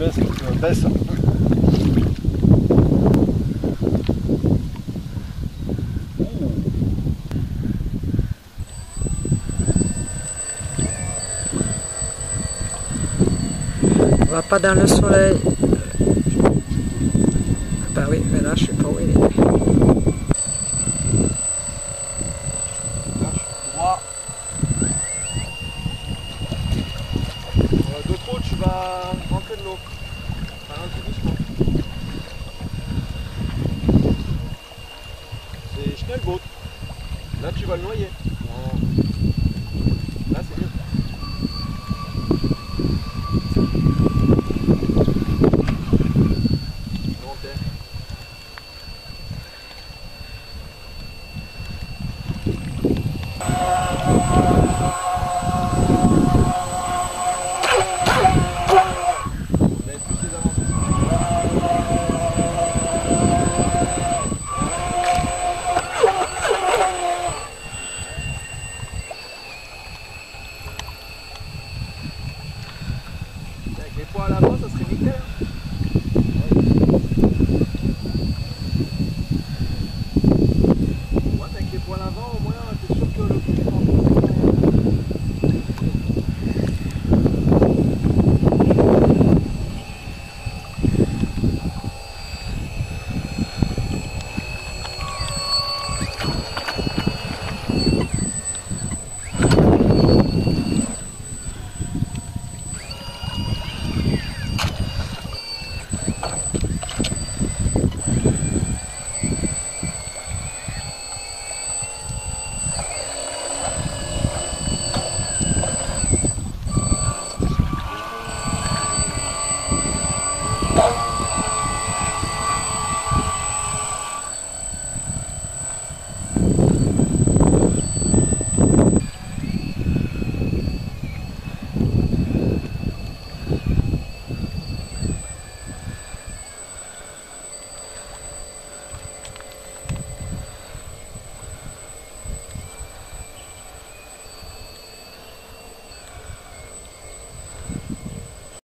baisse, donc baisse. On va pas dans le soleil. Bah oui, mais là je sais pas où il est. Droit. De trop, tu vas rentrer de l'eau. Enfin, un peu doucement. C'est Schnellboot. Là, tu vas le noyer. Non. Là, c'est mieux. Avec les poids à l'avant, ça serait nickel. Ouais, avec les poids à l'avant, au moins, t'es sûr que le coup est en